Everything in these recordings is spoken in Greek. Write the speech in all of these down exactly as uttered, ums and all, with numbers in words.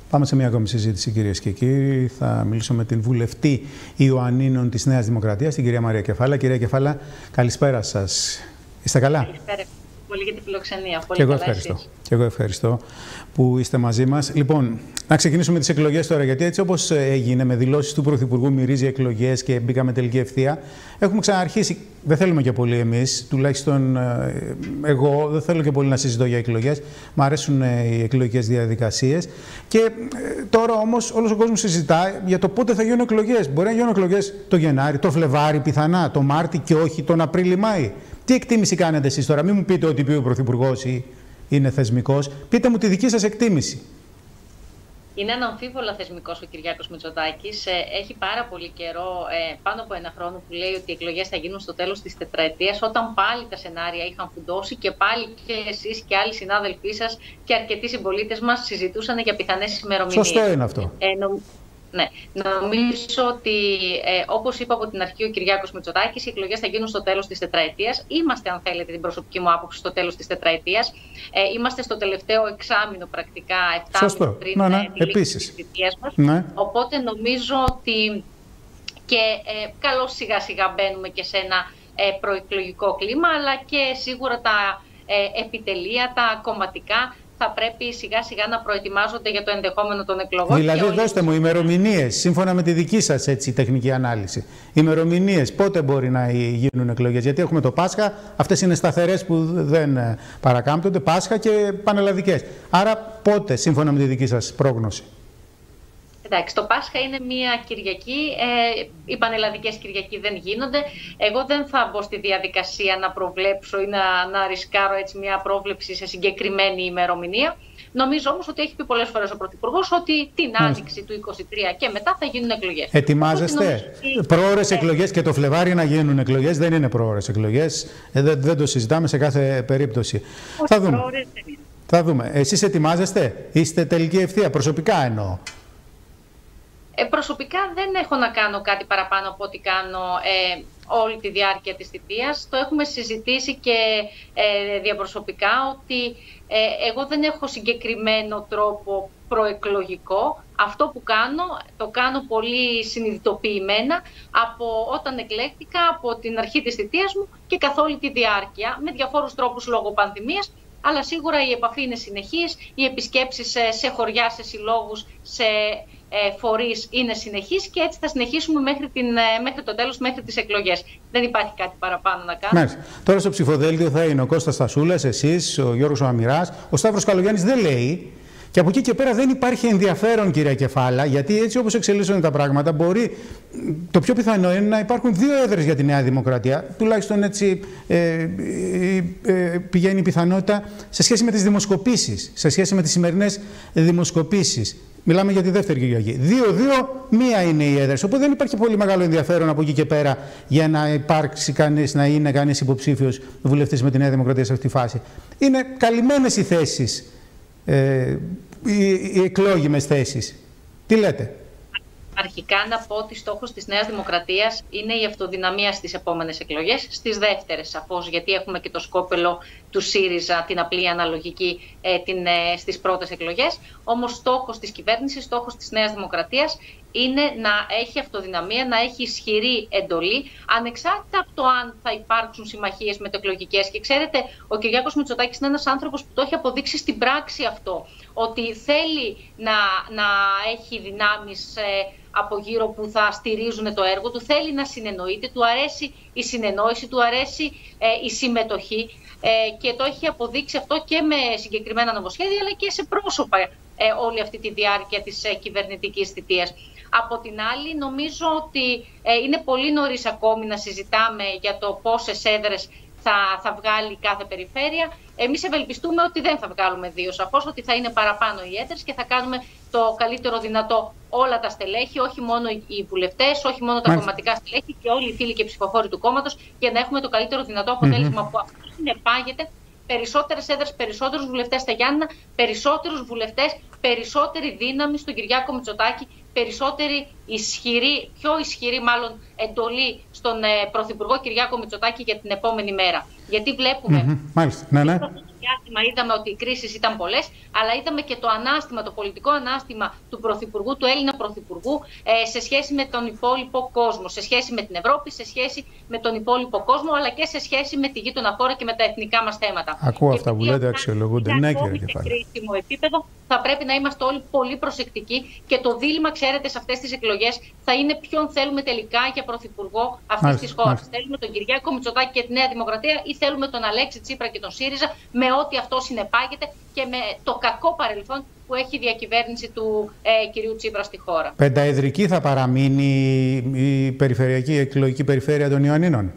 Πάμε σε μια ακόμη συζήτηση, κυρίες και κύριοι. Θα μιλήσω με την βουλευτή Ιωαννίνων της Νέας Δημοκρατίας, την κυρία Μαρία Κεφάλα. Κυρία Κεφάλα, καλησπέρα σας. Είστε καλά? Καλησπέρα. Πολύ για την φιλοξενία. Πολύ και εγώ καλά, ευχαριστώ. εσείς. Και εγώ ευχαριστώ που είστε μαζί μας. Λοιπόν, να ξεκινήσουμε τις εκλογές τώρα, γιατί έτσι όπως έγινε με δηλώσεις του Πρωθυπουργού, μυρίζει εκλογές και μπήκαμε τελική ευθεία. Έχουμε ξαναρχίσει. Δεν θέλουμε και πολύ εμείς, τουλάχιστον εγώ δεν θέλω και πολύ να συζητώ για εκλογές. Μ' αρέσουν οι εκλογικές διαδικασίες. Και τώρα όμως όλος ο κόσμος συζητά για το πότε θα γίνουν εκλογές. Μπορεί να γίνουν εκλογές το Γενάρη, το Φλεβάρι πιθανά, το Μάρτι και όχι τον Απρίλη-Μάη. Τι εκτίμηση κάνετε εσείς τώρα? Μην μου πείτε ότι πει ο Πρωθυπουργός είναι θεσμικός. Πείτε μου τη δική σας εκτίμηση. Είναι αναμφίβολα θεσμικός ο Κυριάκος Μητσοτάκης. Έχει πάρα πολύ καιρό, πάνω από ένα χρόνο, που λέει ότι οι εκλογές θα γίνουν στο τέλος της τετραετίας, όταν πάλι τα σενάρια είχαν φουντώσει και πάλι και εσείς και άλλοι συνάδελφοί σας και αρκετοί συμπολίτες μας συζητούσαν για πιθανές ημερομηνίες. Σωστό είναι αυτό. Ε, νο... Ναι, νομίζω ότι ε, όπως είπα από την αρχή ο Κυριάκος Μητσοτάκης, οι εκλογές θα γίνουν στο τέλος της τετραετίας. Είμαστε, αν θέλετε την προσωπική μου άποψη, στο τέλος της τετραετίας. Ε, είμαστε στο τελευταίο εξάμηνο πρακτικά, επτάμηνο πριν ναι, ναι. τη λήξη της θητείας μας. Ναι. Οπότε νομίζω ότι και ε, καλώς σιγά σιγά μπαίνουμε και σε ένα ε, προεκλογικό κλίμα, αλλά και σίγουρα τα ε, επιτελεία, τα κομματικά, θα πρέπει σιγά σιγά να προετοιμάζονται για το ενδεχόμενο των εκλογών. Δηλαδή, δώστε μου ημερομηνίες, σύμφωνα με τη δική σας έτσι, τεχνική ανάλυση. Ημερομηνίες, πότε μπορεί να γίνουν εκλογές? Γιατί έχουμε το Πάσχα, αυτές είναι σταθερές που δεν παρακάμπτονται, Πάσχα και πανελλαδικές. Άρα, πότε, σύμφωνα με τη δική σας πρόγνωση? Εντάξει, το Πάσχα είναι μια Κυριακή, ε, οι πανελλαδικές Κυριακοί δεν γίνονται. Εγώ δεν θα μπω στη διαδικασία να προβλέψω ή να, να ρισκάρω έτσι μια πρόβλεψη σε συγκεκριμένη ημερομηνία. Νομίζω όμως ότι έχει πει πολλές φορές ο Πρωθυπουργός ότι την Άνοιξη του είκοσι τρία και μετά θα γίνουν εκλογές. Ετοιμάζεστε ότι... προώρες εκλογές και το Φλεβάρι να γίνουν εκλογές? Δεν είναι προώρες εκλογές, ε, δεν, δεν το συζητάμε σε κάθε περίπτωση. Όχι, θα δούμε. Προώρες δεν είναι. Θα δούμε. Εσείς ετοιμάζεστε? Είστε τελική ευθεία? Προσωπικά εννοώ. Ε, προσωπικά δεν έχω να κάνω κάτι παραπάνω από ό,τι κάνω ε, όλη τη διάρκεια της θητείας. Το έχουμε συζητήσει και ε, διαπροσωπικά ότι ε, εγώ δεν έχω συγκεκριμένο τρόπο προεκλογικό. Αυτό που κάνω, το κάνω πολύ συνειδητοποιημένα από όταν εκλέχθηκα, από την αρχή της θητείας μου και καθ' όλη τη διάρκεια, με διαφόρους τρόπους λόγω πανδημίας. Αλλά σίγουρα η επαφή είναι συνεχής, οι επισκέψεις σε, σε χωριά, σε συλλόγους, σε ε, φορείς είναι συνεχής και έτσι θα συνεχίσουμε μέχρι, την, μέχρι το τέλος, μέχρι τις εκλογές. Δεν υπάρχει κάτι παραπάνω να κάνουμε. Μάλιστα. Τώρα στο ψηφοδέλτιο θα είναι ο Κώστας Στασούλας, εσείς, ο Γιώργος ο Αμυράς, ο Σταύρος Καλογιάννης δεν λέει. Και από εκεί και πέρα δεν υπάρχει ενδιαφέρον, κυρία Κεφάλα, γιατί έτσι όπως εξελίσσονται τα πράγματα, μπορεί το πιο πιθανό είναι να υπάρχουν δύο έδρες για τη Νέα Δημοκρατία. Τουλάχιστον έτσι ε, ε, ε, πηγαίνει η πιθανότητα σε σχέση με τις δημοσκοπήσεις, σε σχέση με τις σημερινές δημοσκοπήσεις. Μιλάμε για τη δεύτερη Κυριακή. Δύο-δύο, μία είναι οι έδρες. Οπότε δεν υπάρχει πολύ μεγάλο ενδιαφέρον από εκεί και πέρα για να υπάρξει κανείς, να είναι κανείς υποψήφιος βουλευτής με τη Νέα Δημοκρατία σε αυτή τη φάση. Είναι καλυμμένες οι θέσεις. Ε, οι, οι εκλόγιμες θέσεις. Τι λέτε? Αρχικά να πω ότι στόχος της Νέας Δημοκρατίας είναι η αυτοδυναμία στις επόμενες εκλογές, στις δεύτερες σαφώς, γιατί έχουμε και το σκόπελο του ΣΥΡΙΖΑ, την απλή αναλογική ε, την, ε, στις πρώτες εκλογές. Όμως στόχος της κυβέρνησης, στόχος της Νέας Δημοκρατίας είναι να έχει αυτοδυναμία, να έχει ισχυρή εντολή, ανεξάρτητα από το αν θα υπάρξουν συμμαχίες μετεκλογικές. Και ξέρετε, ο Κυριάκος Μητσοτάκης είναι ένας άνθρωπος που το έχει αποδείξει στην πράξη αυτό, ότι θέλει να, να έχει δυνάμεις ε, από γύρω που θα στηρίζουν το έργο του, θέλει να συνεννοείται, του αρέσει η συνεννόηση, του αρέσει ε, η συμμετοχή ε, και το έχει αποδείξει αυτό και με συγκεκριμένα νομοσχέδια αλλά και σε πρόσωπα ε, όλη αυτή τη διάρκεια της ε, κυβερνητικής θητείας. Από την άλλη, νομίζω ότι ε, είναι πολύ νωρίς ακόμη να συζητάμε για το πόσες έδρες θα, θα βγάλει κάθε περιφέρεια. Εμείς ευελπιστούμε ότι δεν θα βγάλουμε δύο, σαφώς ότι θα είναι παραπάνω οι έδρες και θα κάνουμε το καλύτερο δυνατό όλα τα στελέχη, όχι μόνο οι βουλευτές, όχι μόνο τα κομματικά στελέχη και όλοι οι φίλοι και ψηφοφόροι του κόμματος, για να έχουμε το καλύτερο δυνατό αποτέλεσμα mm-hmm. που αυτό συνεπάγεται περισσότερες έδρες, περισσότερους βουλευτές στα Γιάννηνα, περισσότερους βουλευτές, περισσότερη δύναμη στον Κυριάκο Μητσοτάκη, περισσότερη ισχυρή, πιο ισχυρή μάλλον εντολή στον ε, Πρωθυπουργό Κυριάκο Μητσοτάκη για την επόμενη μέρα. Γιατί βλέπουμε mm-hmm. Μάλιστα. Ναι, ναι. διάστημα είδαμε ότι οι κρίσεις ήταν πολλές, αλλά είδαμε και το ανάστημα, το πολιτικό ανάστημα του Πρωθυπουργού, του Έλληνα Πρωθυπουργού, ε, σε σχέση με τον υπόλοιπο κόσμο, σε σχέση με την Ευρώπη, σε σχέση με τον υπόλοιπο κόσμο, αλλά και σε σχέση με τη γείτονα χώρα και με τα εθνικά μας θέματα. Ακούω και αυτά που λέτε, αξιολογούνται. Ναι, κύριε Κεφάλα. Σε κρίσιμο επίπεδο θα πρέπει να είμαστε όλοι πολύ προσεκτικοί και το δίλημμα, ξέρετε, σε αυτές τις εκλογές θα είναι ποιον θέλουμε τελικά για Πρωθυπουργό αυτής της χώρας. Θέλουμε τον Κυριάκο Μητσοτάκη και τη Νέα Δημοκρατία ή θέλουμε τον Αλέξη Τσίπρα και τον ΣΥΡΙΖΑ με ό,τι αυτό συνεπάγεται και με το κακό παρελθόν που έχει η διακυβέρνηση του ε, κυρίου Τσίπρα στη χώρα. Πενταεδρική θα παραμείνει η περιφερειακή η εκλογική περιφέρεια των Ιωαννίνων.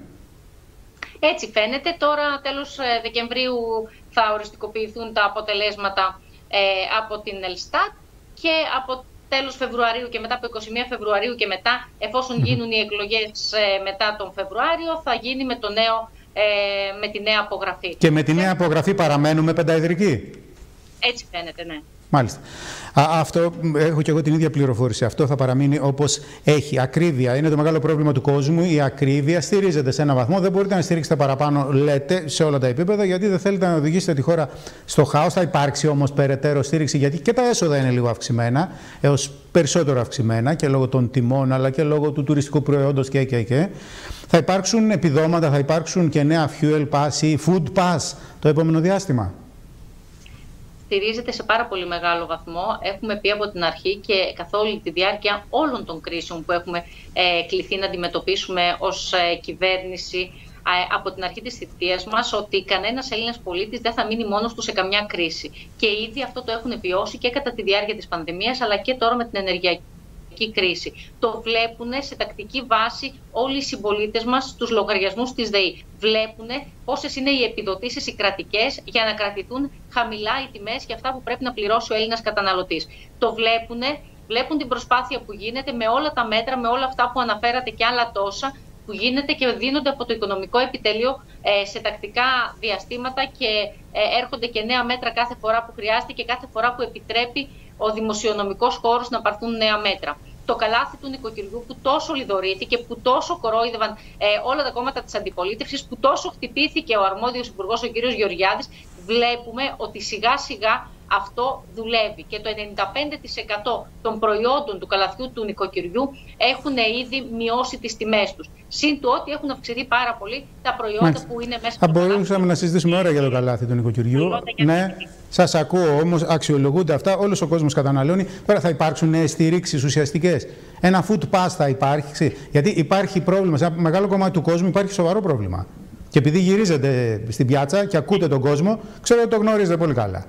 Έτσι φαίνεται. Τώρα τέλος Δεκεμβρίου θα οριστικοποιηθούν τα αποτελέσματα ε, από την Ελστάτ και από τέλος Φεβρουαρίου και μετά, από είκοσι μία Φεβρουαρίου και μετά, εφόσον γίνουν οι εκλογές ε, μετά τον Φεβρουάριο, θα γίνει με, το νέο, ε, με τη νέα απογραφή. Και με τη νέα απογραφή παραμένουμε πενταεδρική. Έτσι φαίνεται, ναι. Μάλιστα. Α, αυτό, έχω και εγώ την ίδια πληροφόρηση. Αυτό θα παραμείνει όπως έχει. Ακρίβεια είναι το μεγάλο πρόβλημα του κόσμου. Η ακρίβεια στηρίζεται σε ένα βαθμό. Δεν μπορείτε να στηρίξετε παραπάνω, λέτε, σε όλα τα επίπεδα, γιατί δεν θέλετε να οδηγήσετε τη χώρα στο χάος. Θα υπάρξει όμως περαιτέρω στήριξη, γιατί και τα έσοδα είναι λίγο αυξημένα, έως περισσότερο αυξημένα και λόγω των τιμών, αλλά και λόγω του τουριστικού προϊόντος και, και, και. Θα υπάρξουν επιδόματα, θα υπάρξουν και νέα fuel pass ή food pass το επόμενο διάστημα. Στηρίζεται σε πάρα πολύ μεγάλο βαθμό. Έχουμε πει από την αρχή και καθ' όλη τη διάρκεια όλων των κρίσεων που έχουμε ε, κληθεί να αντιμετωπίσουμε ως ε, κυβέρνηση ε, από την αρχή της θητείας μας, ότι κανένας Έλληνας πολίτης δεν θα μείνει μόνος του σε καμιά κρίση. Και ήδη αυτό το έχουν βιώσει και κατά τη διάρκεια της πανδημίας, αλλά και τώρα με την ενεργειακή κρίση. Το βλέπουν σε τακτική βάση όλοι οι συμπολίτες μας στους λογαριασμούς της ΔΕΗ. Βλέπουν πόσες είναι οι επιδοτήσεις οι κρατικές για να κρατηθούν χαμηλά οι τιμές για αυτά που πρέπει να πληρώσει ο Έλληνας καταναλωτής. Το βλέπουν, βλέπουν την προσπάθεια που γίνεται με όλα τα μέτρα, με όλα αυτά που αναφέρατε και άλλα τόσα που γίνεται και δίνονται από το Οικονομικό Επιτελείο ε, σε τακτικά διαστήματα και ε, έρχονται και νέα μέτρα κάθε φορά που χρειάζεται και κάθε φορά που επιτρέπει ο δημοσιονομικός χώρος να πάρθουν νέα μέτρα. Το καλάθι του νοικοκυριού που τόσο λιδωρήθηκε, που τόσο κορόιδευαν ε, όλα τα κόμματα της αντιπολίτευσης, που τόσο χτυπήθηκε ο αρμόδιος υπουργός, ο κ. Γεωργιάδης, βλέπουμε ότι σιγά σιγά αυτό δουλεύει. Και το ενενήντα πέντε τοις εκατό των προϊόντων του καλαθιού του νοικοκυριού έχουν ήδη μειώσει τις τιμές τους. Συν του ότι έχουν αυξηθεί πάρα πολύ τα προϊόντα Μάλιστα. που είναι μέσα στο καλάθι. Θα μπορούσαμε να συζητήσουμε ώρα για το καλάθι του νοικοκυριού. Ναι, σας ακούω, όμως αξιολογούνται αυτά, όλος ο κόσμος καταναλώνει. Τώρα θα υπάρξουν νέες στηρίξεις ουσιαστικές. Ένα food pass θα υπάρχει. Γιατί υπάρχει πρόβλημα. Σε ένα μεγάλο κομμάτι του κόσμου υπάρχει σοβαρό πρόβλημα. Και επειδή γυρίζετε στην πιάτσα και ακούτε τον κόσμο, ξέρω ότι το γνωρίζετε πολύ καλά.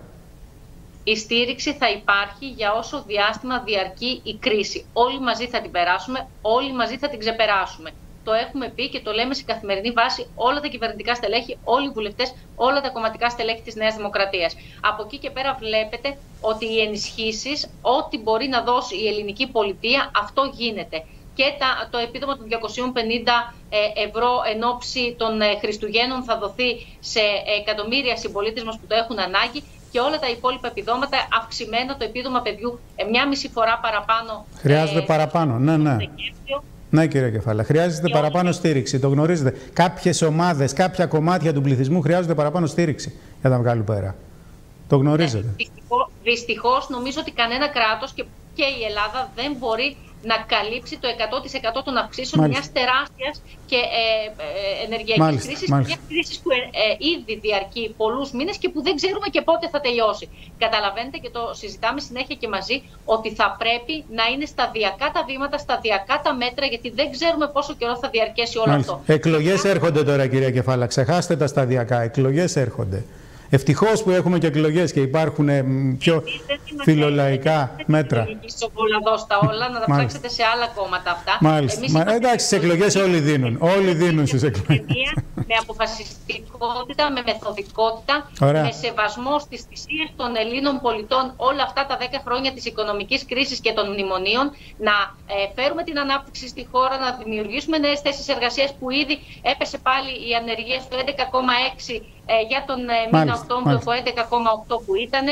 Η στήριξη θα υπάρχει για όσο διάστημα διαρκεί η κρίση. Όλοι μαζί θα την περάσουμε, όλοι μαζί θα την ξεπεράσουμε. Το έχουμε πει και το λέμε σε καθημερινή βάση όλα τα κυβερνητικά στελέχη, όλοι οι βουλευτές, όλα τα κομματικά στελέχη της Νέας Δημοκρατίας. Από εκεί και πέρα βλέπετε ότι οι ενισχύσεις, ό,τι μπορεί να δώσει η ελληνική πολιτεία, αυτό γίνεται. Και τα, το επίδομα των διακοσίων πενήντα ευρώ εν ώψη των Χριστουγέννων θα δοθεί σε εκατομμύρια συμπολίτες μας που το έχουν ανάγκη. Και όλα τα υπόλοιπα επιδόματα, αυξημένο το επίδομα παιδιού μια μισή φορά παραπάνω. Χρειάζεται ε, παραπάνω, ναι, ναι. Ναι, κύριε Κεφάλα, χρειάζεται και παραπάνω όλα... στήριξη. Το γνωρίζετε. Κάποιες ομάδες, κάποια κομμάτια του πληθυσμού χρειάζονται παραπάνω στήριξη για να βγάλουν πέρα. Το γνωρίζετε. Ε, δυστυχώς, δυστυχώς, νομίζω ότι κανένα κράτος και, και η Ελλάδα δεν μπορεί να καλύψει το εκατό τοις εκατό των αυξήσεων μιας τεράστιας και ε, ε, ενεργειακής κρίσης, μια κρίση που ε, ε, ήδη διαρκεί πολλούς μήνες και που δεν ξέρουμε και πότε θα τελειώσει. Καταλαβαίνετε και το συζητάμε συνέχεια και μαζί ότι θα πρέπει να είναι σταδιακά τα βήματα, σταδιακά τα μέτρα, γιατί δεν ξέρουμε πόσο καιρό θα διαρκέσει όλο Μάλιστα. αυτό. Εκλογές έρχονται τώρα, κυρία Κεφάλα. Ξεχάστε τα σταδιακά. Εκλογές έρχονται. Ευτυχώς που έχουμε και εκλογές και υπάρχουν πιο φιλολαϊκά μέτρα. Στα όλα, να τα ψάξετε σε άλλα κόμματα αυτά. Μάλιστα. Μα, εντάξει, στις εκλογές όλοι δίνουν. Όλοι δίνουν στις εκλογές. Με αποφασιστικότητα, με μεθοδικότητα, Ωραία. με σεβασμό στις θυσίες των Ελλήνων πολιτών όλα αυτά τα δέκα χρόνια της οικονομικής κρίσης και των μνημονίων, να ε, φέρουμε την ανάπτυξη στη χώρα, να δημιουργήσουμε νέες θέσεις εργασίας που ήδη έπεσε πάλι η ανεργία στο έντεκα κόμμα έξι ε, για τον ε, μήνα Οκτώβριο, το έντεκα κόμμα οκτώ που ήταν.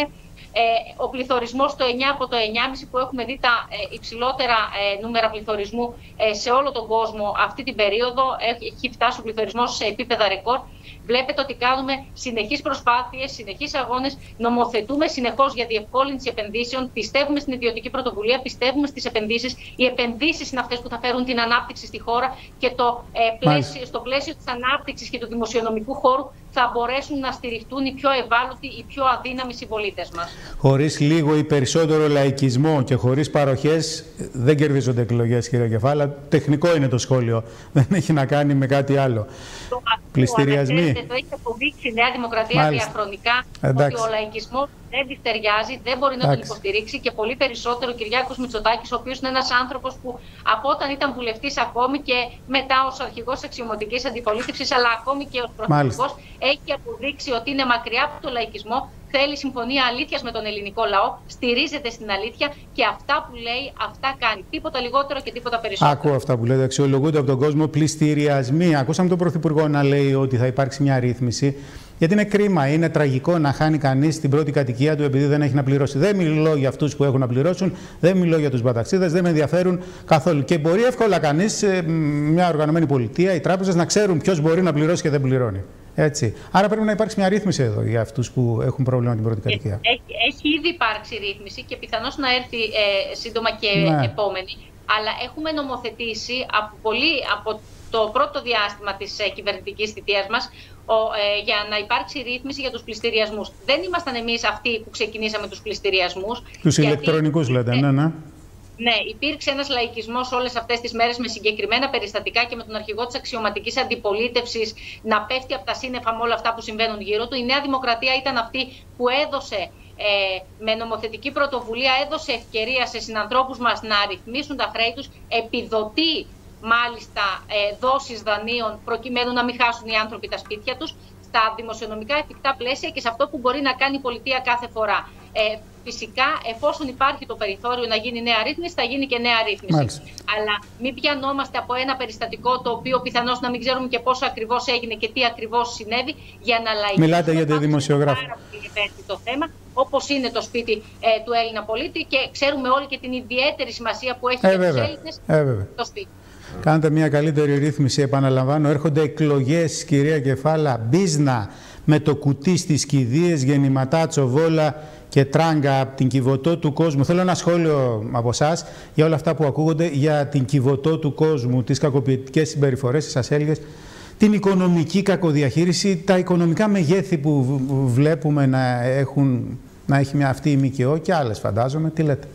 Ε, ο πληθωρισμός στο εννιά από το εννιά κόμμα πέντε που έχουμε δει τα ε, υψηλότερα ε, νούμερα πληθωρισμού ε, σε όλο τον κόσμο αυτή την περίοδο, έχει φτάσει ο πληθωρισμός σε επίπεδα ρεκόρ. Βλέπετε ότι κάνουμε συνεχείς προσπάθειες, συνεχείς αγώνες, νομοθετούμε συνεχώς για διευκόλυνση επενδύσεων, πιστεύουμε στην ιδιωτική πρωτοβουλία, πιστεύουμε στις επενδύσεις. Οι επενδύσεις είναι αυτές που θα φέρουν την ανάπτυξη στη χώρα και το, ε, πλαίσιο, στο πλαίσιο της ανάπτυξης και του δημοσιονομικού χώρου θα μπορέσουν να στηριχτούν οι πιο ευάλωτοι, οι πιο αδύναμοι συμπολίτες μας. Χωρίς λίγο ή περισσότερο λαϊκισμό και χωρίς παροχές δεν κερδίζονται εκλογές, κύριε Κεφάλα. Τεχνικό είναι το σχόλιο. Δεν έχει να κάνει με κάτι άλλο. Το Πληστηριασμοί. Το έχει αποδείξει η Νέα Δημοκρατία Μάλιστα. διαχρονικά Εντάξει. ότι ο λαϊκισμός δεν τη ταιριάζει, δεν μπορεί να Εντάξει. τον υποστηρίξει και πολύ περισσότερο ο Κυριάκος Μητσοτάκης, ο οποίος είναι ένας άνθρωπος που από όταν ήταν βουλευτής ακόμη και μετά ως αρχηγός αξιωματικής αντιπολίτευσης, αλλά ακόμη και ως πρωθυπουργός, έχει αποδείξει ότι είναι μακριά από τον λαϊκισμό. Θέλει συμφωνία αλήθειας με τον ελληνικό λαό, στηρίζεται στην αλήθεια και αυτά που λέει, αυτά κάνει. Τίποτα λιγότερο και τίποτα περισσότερο. Ακούω αυτά που λέτε. Αξιολογούνται από τον κόσμο πληστηριασμοί. Ακούσαμε τον Πρωθυπουργό να λέει ότι θα υπάρξει μια ρύθμιση. Γιατί είναι κρίμα, είναι τραγικό να χάνει κανείς την πρώτη κατοικία του επειδή δεν έχει να πληρώσει. Δεν μιλώ για αυτούς που έχουν να πληρώσουν, δεν μιλώ για τους μπαταξίδες, δεν με ενδιαφέρουν καθόλου. Και μπορεί εύκολα κανείς, μια οργανωμένη πολιτεία, οι τράπεζες να ξέρουν ποιος μπορεί να πληρώσει και δεν πληρώνει. Έτσι. Άρα πρέπει να υπάρξει μια ρύθμιση εδώ για αυτούς που έχουν πρόβλημα με την πρώτη κατοικία. Έχει, έχει ήδη υπάρξει ρύθμιση και πιθανώς να έρθει ε, σύντομα και ναι. επόμενη. Αλλά έχουμε νομοθετήσει από, πολύ, από το πρώτο διάστημα της ε, κυβερνητικής θητείας μας ο, ε, για να υπάρξει ρύθμιση για τους πληστηριασμούς. Δεν ήμασταν εμείς αυτοί που ξεκινήσαμε τους πληστηριασμούς. Τους ηλεκτρονικούς λέτε, ναι, ναι. Ναι, υπήρξε ένας λαϊκισμός όλες αυτές τις μέρες με συγκεκριμένα περιστατικά και με τον αρχηγό της αξιωματικής αντιπολίτευσης να πέφτει από τα σύννεφα με όλα αυτά που συμβαίνουν γύρω του. Η Νέα Δημοκρατία ήταν αυτή που έδωσε ε, με νομοθετική πρωτοβουλία, έδωσε ευκαιρία σε συνανθρώπους μας να ρυθμίσουν τα χρέη τους, επιδοτεί μάλιστα ε, δόσεις δανείων προκειμένου να μην χάσουν οι άνθρωποι τα σπίτια τους, στα δημοσιονομικά εφικτά πλαίσια και σε αυτό που μπορεί να κάνει η πολιτεία κάθε φορά. Ε, φυσικά, εφόσον υπάρχει το περιθώριο να γίνει νέα ρύθμιση, θα γίνει και νέα ρύθμιση. Μάλιστα. Αλλά μην πιανόμαστε από ένα περιστατικό το οποίο πιθανώς να μην ξέρουμε και πόσο ακριβώς έγινε και τι ακριβώς συνέβη για να λαϊκίσουμε. Μιλάτε για τη δημοσιογράφη. Πάρα πολύ ευαίσθητο θέμα, όπως είναι το σπίτι ε, του Έλληνα πολίτη και ξέρουμε όλοι και την ιδιαίτερη σημασία που έχει ε, για τους Έλληνες ε, το σπίτι. Κάντε μια καλύτερη ρύθμιση, επαναλαμβάνω. Έρχονται εκλογές, κυρία Κεφάλα, μπίζνα με το κουτί στις κηδείες, γεννηματά, τσοβόλα και τράγκα από την Κιβωτό του κόσμου. Θέλω ένα σχόλιο από εσάς για όλα αυτά που ακούγονται για την Κιβωτό του κόσμου, τις κακοποιητικές συμπεριφορές, τις ασέλγες, την οικονομική κακοδιαχείριση, τα οικονομικά μεγέθη που βλέπουμε να, έχουν, να έχει μια αυτή η ΜΚΟ και άλλες, φαντάζομαι. Τι λέτε?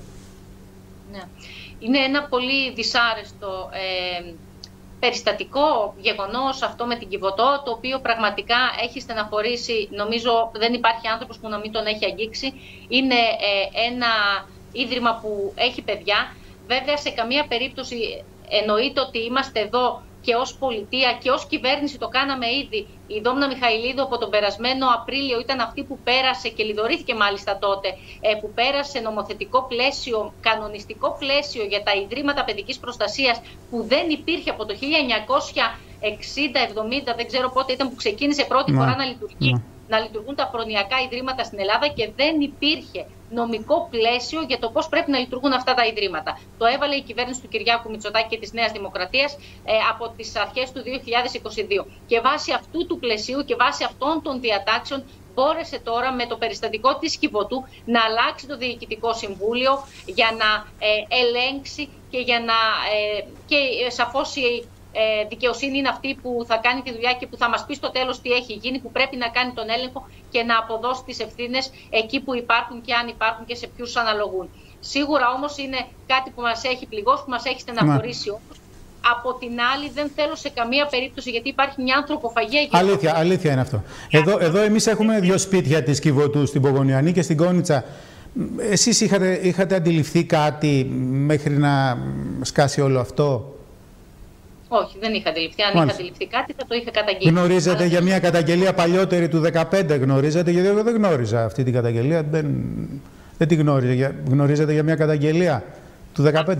Είναι ένα πολύ δυσάρεστο ε, περιστατικό γεγονός αυτό με την Κιβωτό, το οποίο πραγματικά έχει στεναχωρήσει, νομίζω δεν υπάρχει άνθρωπος που να μην τον έχει αγγίξει. Είναι ε, ένα ίδρυμα που έχει παιδιά. Βέβαια σε καμία περίπτωση εννοείται ότι είμαστε εδώ και ως πολιτεία και ως κυβέρνηση το κάναμε ήδη. Η Δόμνα Μιχαηλίδου από τον περασμένο Απρίλιο ήταν αυτή που πέρασε και λιδωρήθηκε μάλιστα τότε, που πέρασε νομοθετικό πλαίσιο, κανονιστικό πλαίσιο για τα Ιδρύματα Παιδικής Προστασίας που δεν υπήρχε από το χίλια εννιακόσια εξήντα εβδομήντα, δεν ξέρω πότε ήταν που ξεκίνησε πρώτη να, φορά να λειτουργεί. Να. να λειτουργούν τα προνοιακά ιδρύματα στην Ελλάδα και δεν υπήρχε νομικό πλαίσιο για το πώς πρέπει να λειτουργούν αυτά τα ιδρύματα. Το έβαλε η κυβέρνηση του Κυριάκου Μητσοτάκη και της Νέας Δημοκρατίας ε, από τις αρχές του δύο χιλιάδες είκοσι δύο. Και βάσει αυτού του πλαισίου και βάσει αυτών των διατάξεων μπόρεσε τώρα με το περιστατικό της Κιβωτού να αλλάξει το Διοικητικό Συμβούλιο για να ε, ελέγξει και για να ε, και ε, σαφώς η Ε, δικαιοσύνη είναι αυτή που θα κάνει τη δουλειά και που θα μας πει στο τέλος τι έχει γίνει, που πρέπει να κάνει τον έλεγχο και να αποδώσει τις ευθύνες εκεί που υπάρχουν και αν υπάρχουν και σε ποιους αναλογούν. Σίγουρα όμως είναι κάτι που μας έχει πληγώσει, που μας έχει στεναχωρήσει όμως. Από την άλλη δεν θέλω σε καμία περίπτωση, γιατί υπάρχει μια ανθρωποφαγία. Αλήθεια, αλήθεια είναι αυτό. Εδώ, εδώ εμείς έχουμε δύο σπίτια της Κιβωτού, στην Πογονιανή και στην Κόνιτσα. Εσείς είχατε, είχατε αντιληφθεί κάτι μέχρι να σκάσει όλο αυτό? Όχι, δεν είχα αντιληφθεί. Αν Μάλιστα. είχα αντιληφθεί κάτι θα το είχα καταγγείλει. Γνωρίζετε Αλλά... για μια καταγγελία παλιότερη του δεκαπέντε, γνωρίζετε? Γιατί εγώ δεν γνώριζα αυτή την καταγγελία. Δεν, δεν την γνώριζα. Γνωρίζετε για μια καταγγελία του δεκαπέντε? Αυτές,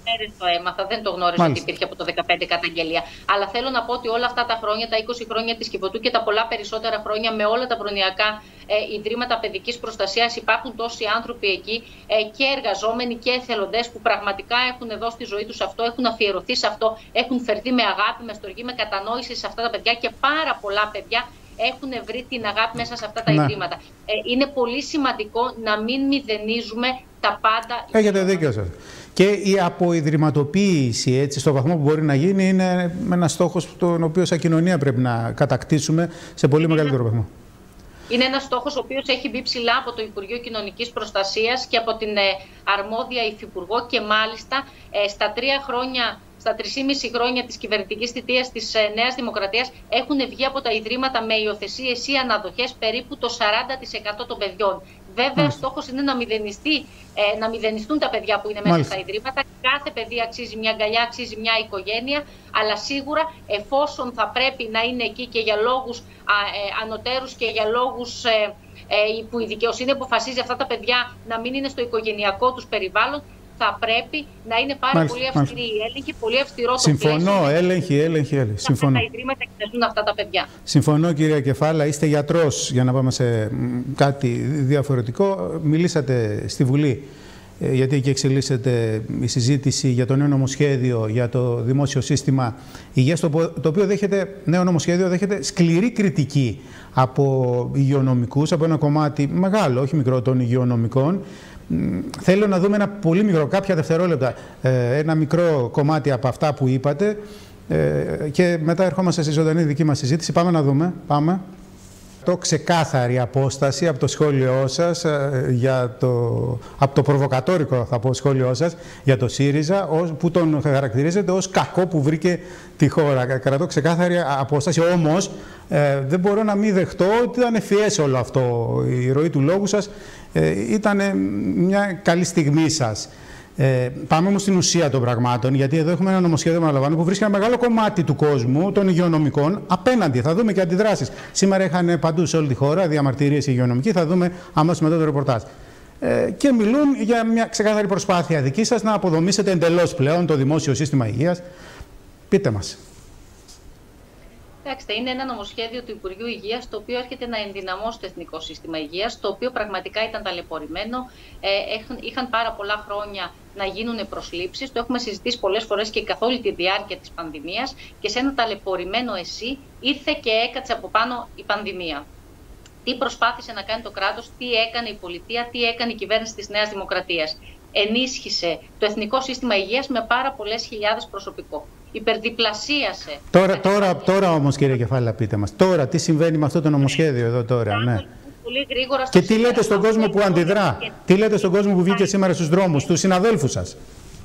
μέρες το έμαθα, δεν το γνώριζα ότι υπήρχε από το δεκαπέντε καταγγελία. Αλλά θέλω να πω ότι όλα αυτά τα χρόνια, τα είκοσι χρόνια της Κιβωτού και τα πολλά περισσότερα χρόνια με όλα τα προνοιακά ε, ιδρύματα παιδικής προστασίας υπάρχουν τόσοι άνθρωποι εκεί ε, και εργαζόμενοι και εθελοντές που πραγματικά έχουν δώσει τη ζωή τους αυτό, έχουν αφιερωθεί σε αυτό, έχουν φερθεί με αγάπη, με στοργή, με κατανόηση σε αυτά τα παιδιά και πάρα πολλά παιδιά έχουν βρει την αγάπη μέσα σε αυτά τα ναι. ιδρύματα. Ε, είναι πολύ σημαντικό να μην μηδενίζουμε τα πάντα. Έχετε δίκιο σας. Και η αποϊδρυματοποίηση, έτσι, στο βαθμό που μπορεί να γίνει, είναι ένας στόχος τον οποίο σαν κοινωνία πρέπει να κατακτήσουμε σε πολύ μεγαλύτερο βαθμό. Είναι ένας στόχος ο οποίος έχει μπει ψηλά από το Υπουργείο Κοινωνικής Προστασίας και από την ε, αρμόδια υφυπουργό και μάλιστα ε, στα τρία χρόνια. Στα τρεισήμισι χρόνια της κυβερνητικής θητείας της Νέας Δημοκρατίας έχουν βγει από τα ιδρύματα με υιοθεσίες ή αναδοχές περίπου το σαράντα τοις εκατό των παιδιών. Βέβαια, στόχος είναι να, μηδενιστεί, ε, να μηδενιστούν τα παιδιά που είναι μέσα Μάλιστα. στα ιδρύματα. Κάθε παιδί αξίζει μια αγκαλιά, αξίζει μια οικογένεια, αλλά σίγουρα εφόσον θα πρέπει να είναι εκεί και για λόγους α, ε, ανωτέρους και για λόγους ε, ε, που η δικαιοσύνη αποφασίζει αυτά τα παιδιά να μην είναι στο οικογενειακό τους περιβάλλον, θα πρέπει να είναι πάρα μάλιστα, πολύ αυστηρή η έλεγχη, πολύ αυστηρό το Συμφωνώ, πλαίσιο. έλεγχη, έλεγχη, έλεγχη. Συμφωνώ. Αυτά τα ιδρύματα εκτελούν αυτά τα παιδιά. Συμφωνώ, κυρία Κεφάλα. Είστε γιατρός, για να πάμε σε κάτι διαφορετικό. Μιλήσατε στη Βουλή, γιατί εκεί εξελίσσεται η συζήτηση για το νέο νομοσχέδιο για το δημόσιο σύστημα υγείας, το οποίο δέχεται, νέο νομοσχέδιο δέχεται σκληρή κριτική από υγειονομικούς, από ένα κομμάτι μεγάλο, όχι μικρό, των υγειονομικών. Θέλω να δούμε ένα πολύ μικρό, κάποια δευτερόλεπτα, ένα μικρό κομμάτι από αυτά που είπατε και μετά ερχόμαστε στη ζωντανή δική μας συζήτηση. Πάμε να δούμε. Πάμε. Το ξεκάθαρη απόσταση από το σχόλιο σας, για το, από το προβοκατόρικο θα πω σχόλιο σας για το ΣΥΡΙΖΑ, που τον χαρακτηρίζεται ως κακό που βρήκε τη χώρα. Κρατώ ξεκάθαρη απόσταση, όμως ε, δεν μπορώ να μην δεχτώ ότι ήταν ευφυές όλο αυτό. Η ροή του λόγου σας ε, ήταν μια καλή στιγμή σας. Ε, πάμε όμως στην ουσία των πραγμάτων, γιατί εδώ έχουμε ένα νομοσχέδιο που βρίσκει ένα μεγάλο κομμάτι του κόσμου, των υγειονομικών, απέναντι. Θα δούμε και αντιδράσεις. Σήμερα είχαν παντού σε όλη τη χώρα διαμαρτυρίες υγειονομικοί, θα δούμε αμέσως μετά το ρεπορτάζ. Ε, και μιλούν για μια ξεκάθαρη προσπάθεια δική σας να αποδομήσετε εντελώς πλέον το δημόσιο σύστημα υγείας. Πείτε μας. Κοιτάξτε, είναι ένα νομοσχέδιο του Υπουργείου Υγείας, το οποίο έρχεται να ενδυναμώσει το Εθνικό Σύστημα Υγείας, το οποίο πραγματικά ήταν ταλαιπωρημένο. Ε, είχαν πάρα πολλά χρόνια να γίνουν προσλήψεις. Το έχουμε συζητήσει πολλές φορές και καθ' όλη τη διάρκεια της πανδημίας. Και σε ένα ταλαιπωρημένο ΕΣΥ ήρθε και έκατσε από πάνω η πανδημία. Τι προσπάθησε να κάνει το κράτος, τι έκανε η πολιτεία, τι έκανε η κυβέρνηση της Νέας Δημοκρατίας. Ενίσχυσε το Εθνικό Σύστημα Υγείας με πάρα πολλές χιλιάδες προσωπικό. Υπερδιπλασίασε. Τώρα, τώρα, τώρα όμως, κύριε Κεφάλα, πείτε μας. Τώρα, τι συμβαίνει με αυτό το νομοσχέδιο εδώ τώρα, ναι. Πολύ γρήγορα. Και τι λέτε στον κόσμο που αντιδρά, και... τι λέτε στον κόσμο που βγήκε σήμερα στους δρόμους, στους συναδέλφους σας.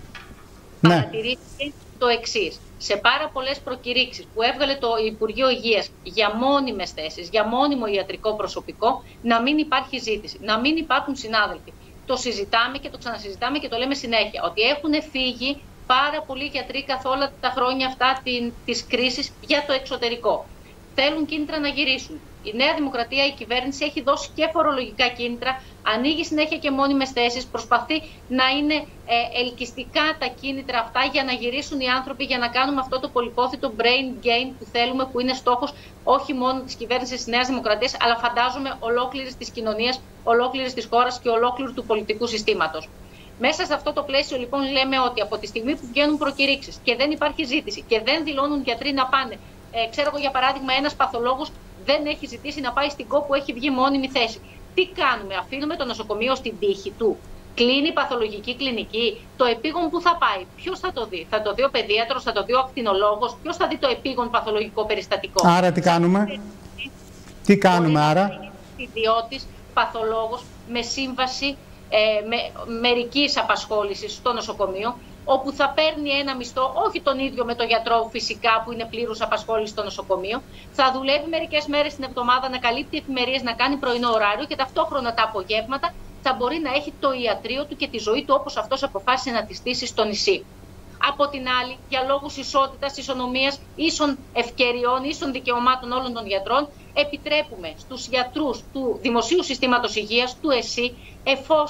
Παρατηρήθηκε το εξής. Σε πάρα πολλές προκηρύξεις που έβγαλε το Υπουργείο Υγείας για μόνιμες θέσεις, για μόνιμο ιατρικό προσωπικό, να μην υπάρχει ζήτηση, να μην υπάρχουν συνάδελφοι. Το συζητάμε και το ξανασυζητάμε και το λέμε συνέχεια, ότι έχουν φύγει πάρα πολλοί γιατροί καθ' όλα τα χρόνια αυτά την, της κρίσης για το εξωτερικό. Θέλουν κίνητρα να γυρίσουν. Η Νέα Δημοκρατία, η κυβέρνηση έχει δώσει και φορολογικά κίνητρα, ανοίγει συνέχεια και μόνιμες θέσεις, προσπαθεί να είναι ε, ελκυστικά τα κίνητρα αυτά για να γυρίσουν οι άνθρωποι, για να κάνουμε αυτό το πολυπόθητο brain gain που θέλουμε, που είναι στόχος όχι μόνο της κυβέρνησης της Νέας Δημοκρατίας, αλλά φαντάζομαι ολόκληρης της κοινωνίας, ολόκληρης της χώρας και ολόκληρου του πολιτικού συστήματος. Μέσα σε αυτό το πλαίσιο, λοιπόν, λέμε ότι από τη στιγμή που βγαίνουν προκηρύξεις και δεν υπάρχει ζήτηση και δεν δηλώνουν γιατροί να πάνε, ε, ξέρω εγώ για παράδειγμα, ένας παθολόγος δεν έχει ζητήσει να πάει στην ΚΟ που έχει βγει μόνιμη θέση. Τι κάνουμε, αφήνουμε το νοσοκομείο στην τύχη του. Κλείνει η παθολογική κλινική. Το επίγον που θα πάει, ποιος θα το δει? Θα το δει ο παιδίατρος, θα το δει ο ακτινολόγος, ποιος θα δει το επίγον παθολογικό περιστατικό? Άρα τι κάνουμε, τι κάνουμε άρα? Ιδιώτης, παθολόγος με σύμβαση ε, με μερικής απασχόλησης στο νοσοκομείο, όπου θα παίρνει ένα μισθό, όχι τον ίδιο με τον γιατρό φυσικά που είναι πλήρους απασχόληση στο νοσοκομείο, θα δουλεύει μερικές μέρες την εβδομάδα, να καλύπτει εφημερίες, να κάνει πρωινό ωράριο και ταυτόχρονα τα απογεύματα θα μπορεί να έχει το ιατρείο του και τη ζωή του όπως αυτός αποφάσισε να τη στήσει στο νησί. Από την άλλη, για λόγους ισότητας, ισονομίας, ίσων ευκαιριών, ίσων δικαιωμάτων όλων των γιατρών, επιτρέπουμε στους γιατρούς του Δημοσίου Συστήματος Υγείας, του ΕΣΥ, εφόσον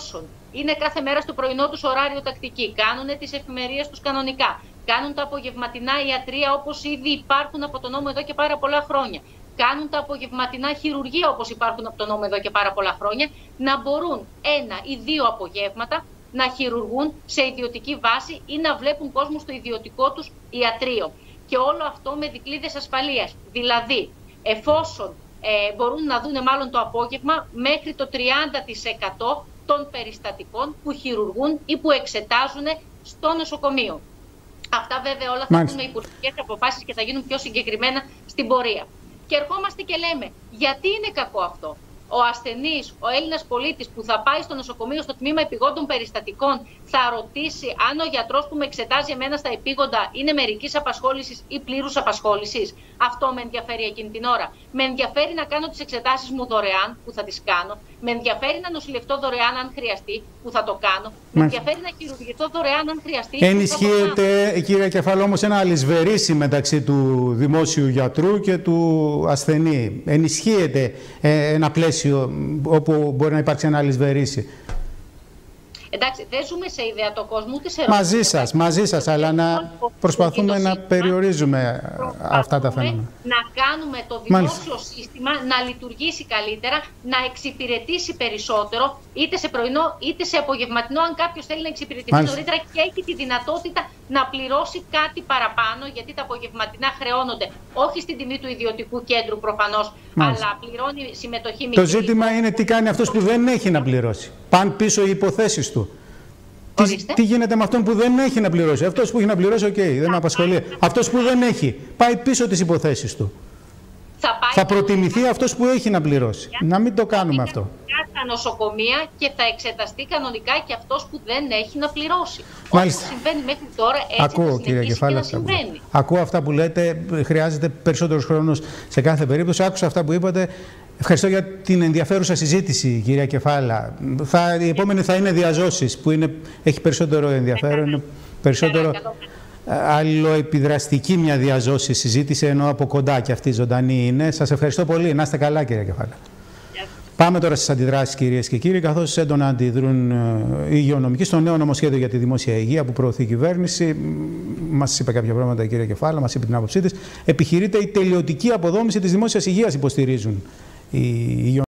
είναι κάθε μέρα στο πρωινό τους ωράριο τακτική, κάνουν τις εφημερίες τους κανονικά, κάνουν τα απογευματινά ιατρεία όπως ήδη υπάρχουν από τον νόμο εδώ και πάρα πολλά χρόνια, κάνουν τα απογευματινά χειρουργεία όπως υπάρχουν από τον νόμο εδώ και πάρα πολλά χρόνια, να μπορούν ένα ή δύο απογεύματα να χειρουργούν σε ιδιωτική βάση ή να βλέπουν κόσμο στο ιδιωτικό τους ιατρείο. Και όλο αυτό με δικλείδες ασφαλείας. Δηλαδή, εφόσον ε, μπορούν να δουν μάλλον το απόγευμα μέχρι το τριάντα τοις εκατό των περιστατικών που χειρουργούν ή που εξετάζουν στο νοσοκομείο. Αυτά βέβαια όλα θα βγουν με υπουργικές αποφάσεις και θα γίνουν πιο συγκεκριμένα στην πορεία. Και ερχόμαστε και λέμε, γιατί είναι κακό αυτό. Ο ασθενής, ο Έλληνας πολίτης που θα πάει στο νοσοκομείο, στο τμήμα επιγόντων περιστατικών, θα ρωτήσει αν ο γιατρός που με εξετάζει εμένα στα επίγοντα είναι μερικής απασχόλησης ή πλήρους απασχόλησης. Αυτό με ενδιαφέρει εκείνη την ώρα. Με ενδιαφέρει να κάνω τις εξετάσεις μου δωρεάν, που θα τις κάνω. Με ενδιαφέρει να νοσηλευτώ δωρεάν, αν χρειαστεί, που θα το κάνω. Μα... Με ενδιαφέρει να χειρουργηθώ δωρεάν, αν χρειαστεί. Ενισχύεται, κύριε Κεφάλα, όμως ένα αλυσβερίσι μεταξύ του δημόσιου γιατρού και του ασθενή. Ενισχύεται ε, ένα πλαίσιο όπου μπορεί να υπάρξει ένα αλυσβερίσι. Εντάξει, δεν ζούμε σε ιδεατό κόσμο, ούτε σε μαζί σας, μαζί σας, αλλά να προσπαθούμε να περιορίζουμε αυτά τα φαινόμενα. Να κάνουμε το δημόσιο σύστημα να λειτουργήσει καλύτερα, να εξυπηρετήσει περισσότερο, είτε σε πρωινό είτε σε απογευματινό, αν κάποιος θέλει να εξυπηρετηθεί Μάλιστα. νωρίτερα και έχει τη δυνατότητα να πληρώσει κάτι παραπάνω, γιατί τα απογευματινά χρεώνονται όχι στην τιμή του ιδιωτικού κέντρου προφανώς, αλλά πληρώνει συμμετοχή μικρή. Το ζήτημα είναι τι κάνει αυτός που δεν έχει να πληρώσει. Πάνε πίσω οι υποθέσεις του. Τι, τι γίνεται με αυτόν που δεν έχει να πληρώσει. Αυτός που έχει να πληρώσει, οκ, okay, δεν με απασχολεί. Αυτός που δεν έχει, πάει πίσω τις υποθέσεις του. Θα, πάει θα προτιμηθεί αυτός που έχει να πληρώσει. Για... Να μην το κάνουμε αυτό. Στα νοσοκομεία και θα εξεταστεί κανονικά και αυτός που δεν έχει να πληρώσει. Μάλιστα. Όπως συμβαίνει μέχρι τώρα, έτσι Ακούω, θα συνεχίσει και να συμβαίνει. Ακούω αυτά που λέτε. Χρειάζεται περισσότερος χρόνος σε κάθε περίπτωση. Άκουσα αυτά που είπατε. Ευχαριστώ για την ενδιαφέρουσα συζήτηση, κυρία Κεφάλα. Θα, η επόμενη θα είναι διαζώσεις, που είναι, έχει περισσότερο ενδιαφέρον, είναι περισσότερο αλληλοεπιδραστική μια διαζώση συζήτηση, ενώ από κοντά και αυτή ζωντανή είναι. Σας ευχαριστώ πολύ. Να είστε καλά, κυρία Κεφάλα. Πάμε τώρα στις αντιδράσεις, κυρίες και κύριοι, καθώς έντονα αντιδρούν οι υγειονομικοί στο νέο νομοσχέδιο για τη δημόσια υγεία που προωθεί η κυβέρνηση. Μας είπε κάποια πράγματα η κυρία Κεφάλα, μας είπε την άποψή της. Επιχειρείται η τελειωτική αποδόμηση της δημόσιας υγείας, υποστηρίζουν οι υγειονομικοί.